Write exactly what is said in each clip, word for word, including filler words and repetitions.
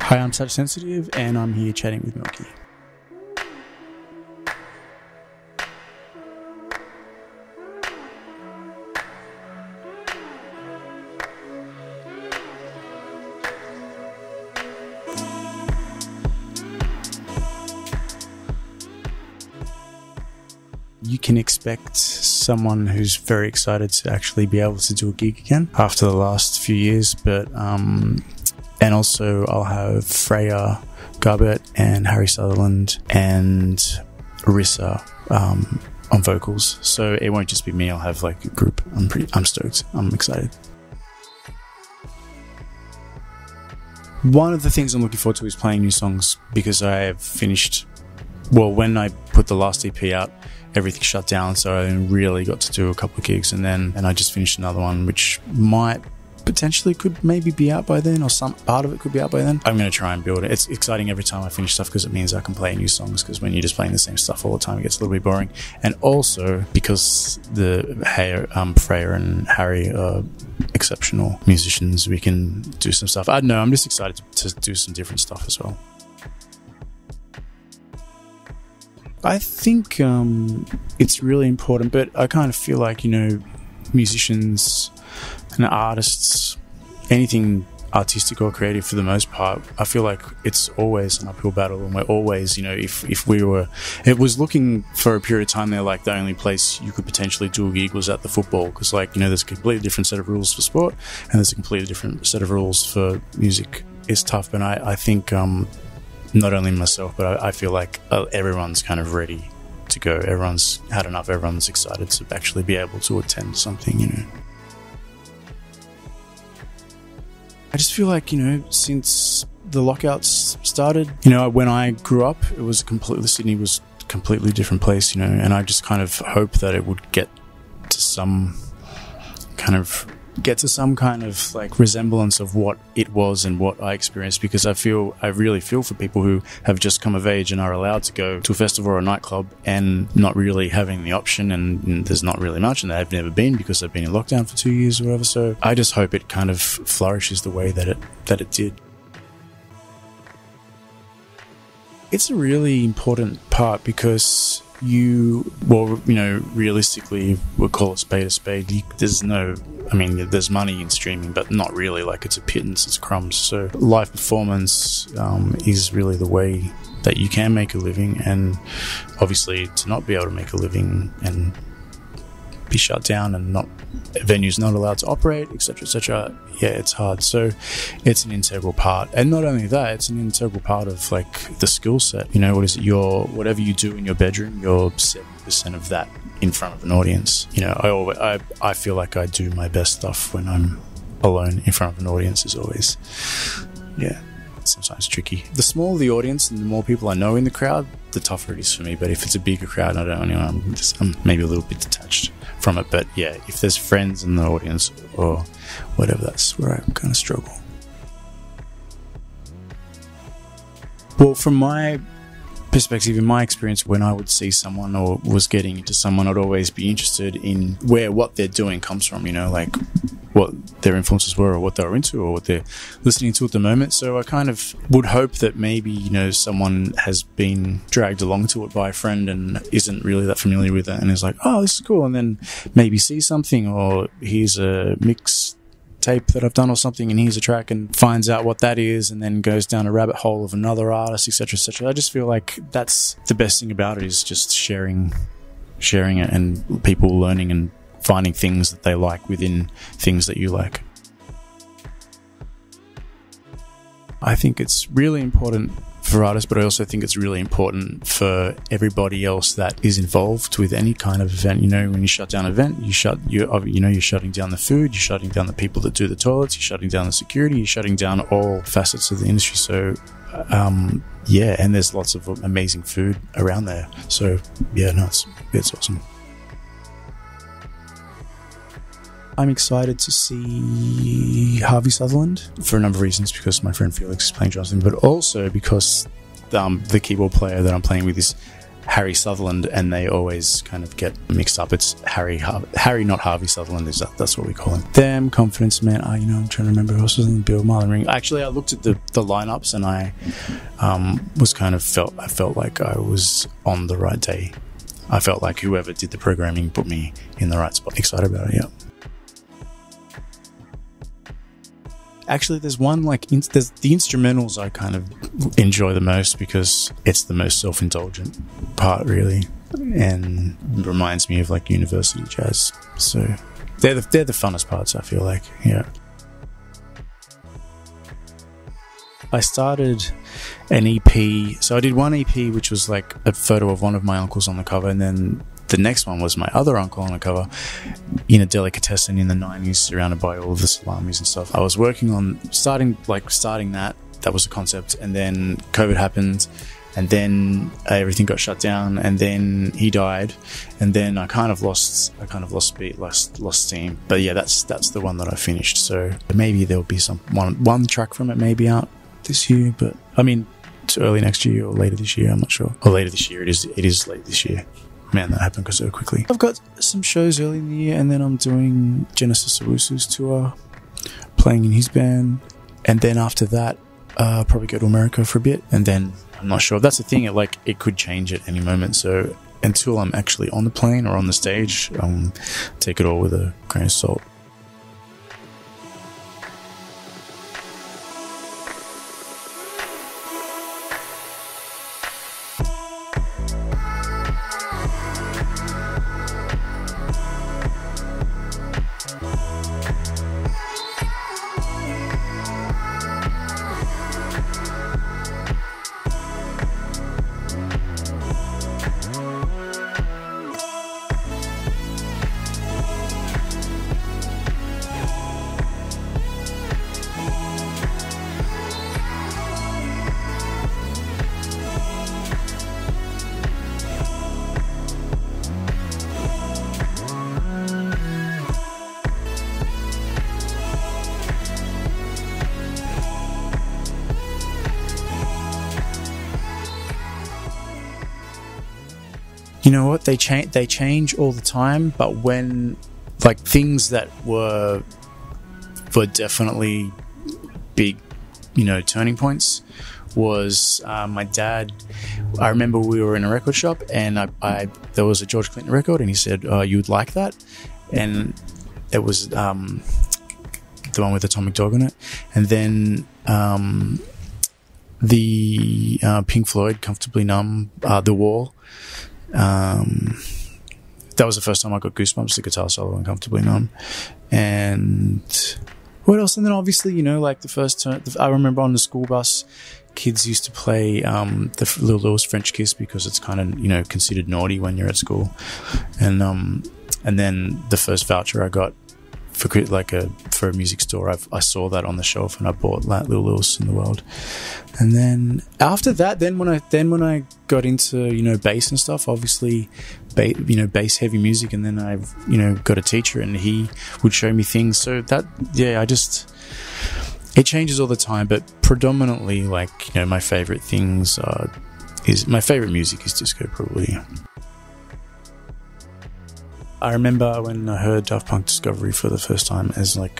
Hi, I'm Touch Sensitive and I'm here chatting with Milky. You can expect someone who's very excited to actually be able to do a gig again after the last few years, but um, and also I'll have Freya Garbett and Harry Sutherland and Rissa um, on vocals, so it won't just be me. I'll have like a group. I'm pretty. I'm stoked. I'm excited. One of the things I'm looking forward to is playing new songs because I have finished. Well, when I put the last E P out, everything shut down, so I really got to do a couple of gigs, and then and I just finished another one, which might potentially could maybe be out by then, or some part of it could be out by then. I'm going to try and build it. It's exciting every time I finish stuff because it means I can play new songs, because when you're just playing the same stuff all the time, it gets a little bit boring. And also because the hey, um, Freya and Harry are exceptional musicians, we can do some stuff. I don't know, I'm just excited to, to do some different stuff as well. I think um, it's really important, but I kind of feel like, you know, musicians and artists, anything artistic or creative for the most part, I feel like it's always an uphill battle, and we're always, you know, if, if we were, it was looking for a period of time there, like the only place you could potentially do a gig was at the football, because like, you know, there's a completely different set of rules for sport and there's a completely different set of rules for music. It's tough, but I, I think um, not only myself, but I, I feel like uh, everyone's kind of ready to go. Everyone's had enough. Everyone's excited to actually be able to attend something, you know. I just feel like, you know, since the lockouts started, you know, when I grew up, it was completely, Sydney was a completely different place, you know, and I just kind of hope that it would get to some kind of get to some kind of like resemblance of what it was and what I experienced, because I feel I really feel for people who have just come of age and are allowed to go to a festival or a nightclub and not really having the option, and, and there's not really much, and they've never been because they've been in lockdown for two years or whatever. So I just hope it kind of flourishes the way that it that it did. It's a really important part because you, well, you know, realistically, we'll call it spade a spade. You, there's no, I mean, there's money in streaming, but not really. Like, it's a pittance, it's crumbs. So live performance um, is really the way that you can make a living, and obviously to not be able to make a living and be shut down and not venues not allowed to operate, etc, etc, yeah, it's hard. So it's an integral part, and not only that, it's an integral part of like the skill set. You know, what is it, your whatever you do in your bedroom, you're seventy percent of that in front of an audience. You know, I always I, I feel like I do my best stuff when I'm alone in front of an audience. Is always, yeah, sometimes tricky. The smaller the audience and the more people I know in the crowd, the tougher it is for me. But if it's a bigger crowd, I don't know, I'm, just, I'm maybe a little bit detached from it. But yeah, if there's friends in the audience or whatever, that's where I kind of struggle. Well, from my perspective, in my experience, when I would see someone or was getting into someone, I'd always be interested in where what they're doing comes from, you know, like what their influences were or what they were into or what they're listening to at the moment. So I kind of would hope that maybe, you know, someone has been dragged along to it by a friend and isn't really that familiar with it and is like, oh, this is cool, and then maybe see something, or here's a mix tape that I've done or something, and here's a track, and finds out what that is, and then goes down a rabbit hole of another artist, etc, etc. I just feel like that's the best thing about it, is just sharing sharing it and people learning and finding things that they like within things that you like. I think it's really important for artists, but I also think it's really important for everybody else that is involved with any kind of event. You know, when you shut down an event, you shut you you know you're shutting down the food, you're shutting down the people that do the toilets, you're shutting down the security, you're shutting down all facets of the industry. So um yeah, and there's lots of amazing food around there. So yeah, no, it's it's awesome. I'm excited to see Harvey Sutherland for a number of reasons, because my friend Felix is playing drums, but also because um, the keyboard player that I'm playing with is Harry Sutherland, and they always kind of get mixed up. It's Harry, Har Harry, not Harvey Sutherland. Is that, that's what we call him. Them, Confidence Man. Oh, you know, I'm trying to remember who else was in the bill. Marlon Ring. Actually, I looked at the the lineups, and I um, was kind of felt. I felt like I was on the right day. I felt like whoever did the programming put me in the right spot. Excited about it. Yeah. Actually, there's one like in, there's the instrumentals I kind of enjoy the most because it's the most self-indulgent part, really, and reminds me of like university jazz. So they're the, they're the funnest parts, I feel like. Yeah. I started an E P, so I did one E P which was like a photo of one of my uncles on the cover, and then the next one was my other uncle on the cover in a delicatessen in the nineties, surrounded by all of the salamis and stuff. I was working on starting like starting that. That was the concept, and then COVID happened, and then uh, everything got shut down, and then he died, and then I kind of lost. I kind of lost speed, lost lost steam. But yeah, that's that's the one that I finished. So maybe there'll be some one one track from it maybe out this year, but I mean, it's early next year or later this year. I'm not sure. Or later this year. It is. It is late this year. Man, that happened so quickly. I've got some shows early in the year, and then I'm doing Genesis Owusu's tour, playing in his band, and then after that, uh, probably go to America for a bit, and then I'm not sure. That's the thing. It like it could change at any moment. So until I'm actually on the plane or on the stage, um, take it all with a grain of salt. You know what? They change. They change all the time. But when, like, things that were were definitely big, you know, turning points was uh, my dad. I remember we were in a record shop, and I, I there was a George Clinton record, and he said, oh, "You would like that," and it was um, the one with Atomic Dog on it, and then um, the uh, Pink Floyd, "Comfortably Numb," uh, "The Wall." Um, that was the first time I got goosebumps, the guitar solo on Comfortably Numb. And what else? And then obviously, you know, like the first turn, I remember on the school bus, kids used to play um, the Little Lewis French Kiss because it's kind of, you know, considered naughty when you're at school. And um, and then the first voucher I got for like a for a music store, I've, I saw that on the shelf, and I bought like Little Lewis in the World. And then after that, then when I then when I got into, you know, bass and stuff, obviously, ba- you know, bass heavy music, and then I've, you know, got a teacher, and he would show me things. So that, yeah, I just, it changes all the time, but predominantly, like, you know, my favorite things are is my favorite music is disco, probably. I remember when I heard Daft Punk Discovery for the first time, as like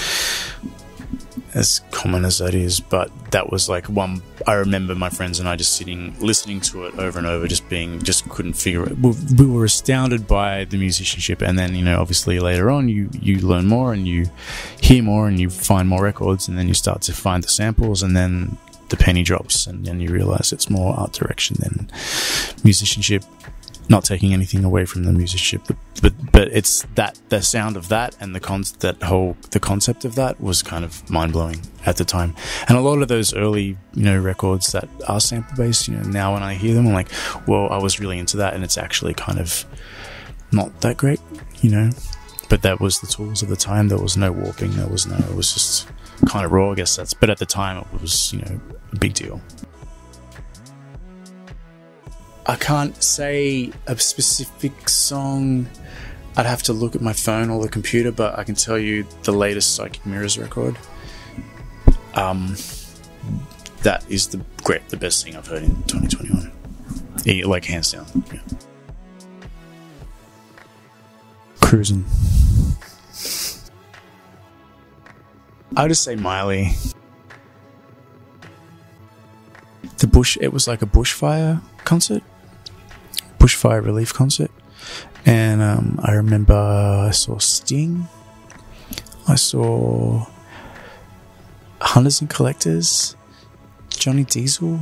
as common as that is, but that was like one. I remember my friends and I just sitting, listening to it over and over, just being, just couldn't figure it. We, we were astounded by the musicianship, and then, you know, obviously later on, you you learn more and you hear more and you find more records, and then you start to find the samples, and then the penny drops, and then you realize it's more art direction than musicianship. Not taking anything away from the musicianship, but, but but it's that the sound of that and the con that whole the concept of that was kind of mind blowing at the time. And a lot of those early, you know, records that are sample based, you know, now when I hear them, I'm like, well, I was really into that, and it's actually kind of not that great, you know. But that was the tools of the time. There was no warping. There was no. It was just kind of raw, I guess. That's. But at the time, it was, you know, a big deal. I can't say a specific song. I'd have to look at my phone or the computer, but I can tell you the latest Psychic Mirrors record. Um, that is the great, the best thing I've heard in twenty twenty-one. Yeah, like hands down. Yeah. Cruising. I would just say Miley. The bush. It was like a bushfire concert, bushfire relief concert, and um, I remember I saw Sting. I saw Hunters and Collectors, Johnny Diesel,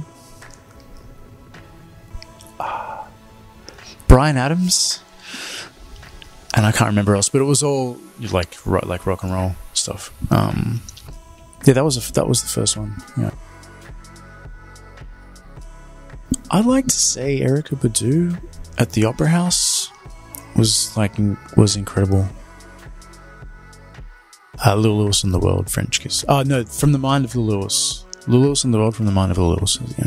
uh, Bryan Adams, and I can't remember else. But it was all like like rock and roll stuff. Um, yeah, that was a, that was the first one. Yeah. I'd like to say Erykah Badu at the Opera House was like was incredible. Uh, Lil Lewis and the World, French Kiss. Oh no, From the Mind of Lil Lewis. Lil Lewis and the World, From the Mind of Lil Lewis. Yeah.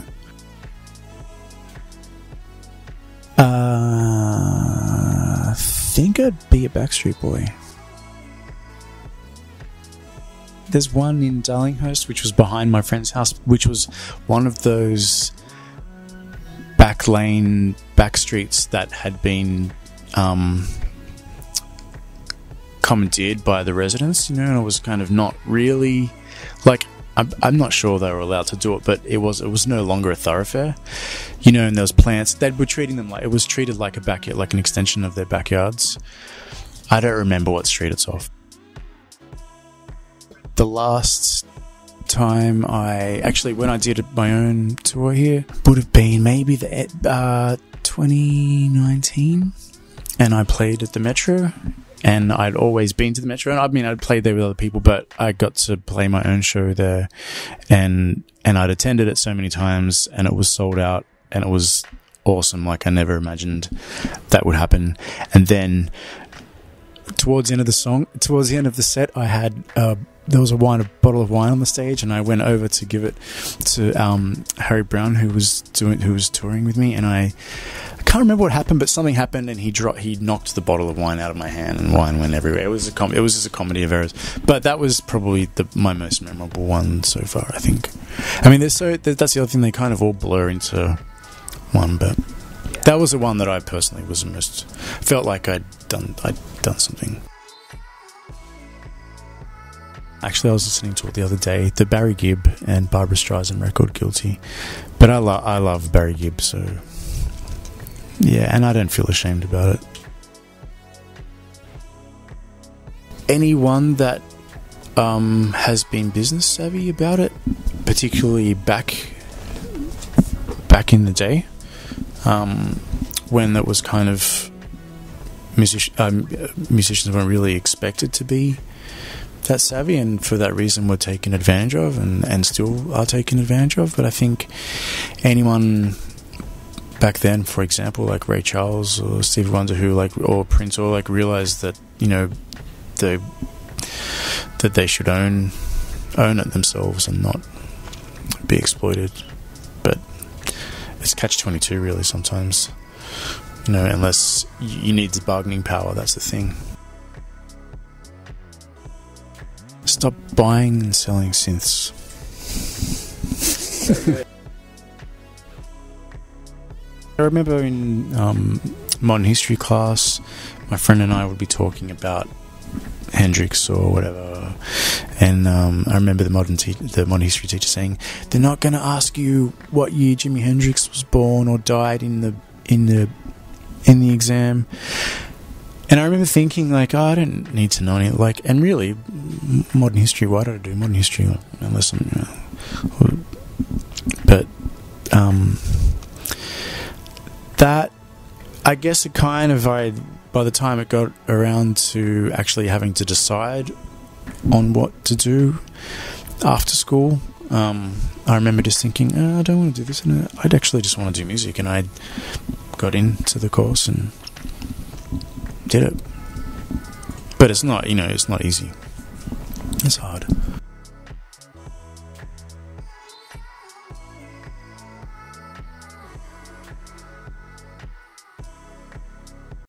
Uh, I think I'd be a Backstreet Boy. There's one in Darlinghurst, which was behind my friend's house, which was one of those back lane, back streets that had been um, commandeered by the residents, you know, and it was kind of not really, like, I'm, I'm not sure they were allowed to do it, but it was it was no longer a thoroughfare, you know, and there was plants, they were treating them like, it was treated like a backyard, like an extension of their backyards. I don't remember what street it's off. The last time I actually when I did my own tour here would have been maybe the uh, twenty nineteen, and I played at the Metro, and I'd always been to the Metro, and I mean I'd played there with other people, but I got to play my own show there, and and I'd attended it so many times, and it was sold out, and it was awesome. Like I never imagined that would happen. And then towards the end of the song, towards the end of the set, I had uh, there was a wine, a bottle of wine on the stage, and I went over to give it to um, Harry Brown, who was doing, who was touring with me, and I, I can't remember what happened, but something happened, and he dropped, he knocked the bottle of wine out of my hand, and wine went everywhere. It was a com- it was just a comedy of errors, but that was probably the, my most memorable one so far, I think. I mean, there's so that's the other thing, they kind of all blur into one, but that was the one that I personally was the most felt like I'd done I'd done something. Actually, I was listening to it the other day, the Barry Gibb and Barbra Streisand record, Guilty. But I, lo- I love Barry Gibb, so yeah, and I don't feel ashamed about it. Anyone that um, has been business savvy about it, particularly back back in the day, um, when it was kind of music- um, musicians weren't really expected to be that savvy, and for that reason were taken advantage of, and, and still are taken advantage of. But I think anyone back then, for example, like Ray Charles or Stevie Wonder, who like, or Prince, or like realized that, you know, they that they should own own it themselves and not be exploited. But it's catch twenty-two really sometimes, you know, unless you need the bargaining power. That's the thing. Stop buying and selling synths. I remember in um, modern history class, my friend and I would be talking about Hendrix or whatever, and um, I remember the modern te- the modern history teacher saying, "They're not going to ask you what year Jimi Hendrix was born or died in the in the in the exam." And I remember thinking, like, oh, I don't need to know any, like, and really, modern history, why do I do modern history unless I'm, you know, but, um, that, I guess it kind of, I, by the time it got around to actually having to decide on what to do after school, um, I remember just thinking, oh, I don't want to do this, and I'd actually just want to do music, and I got into the course and did it. But it's not, you know, it's not easy. It's hard.